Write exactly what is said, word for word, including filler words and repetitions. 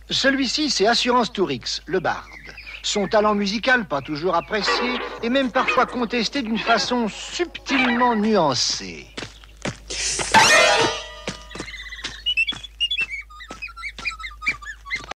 Celui-ci, c'est Assurance Tourix, le barde. Son talent musical, pas toujours apprécié, et même parfois contesté d'une façon subtilement nuancée.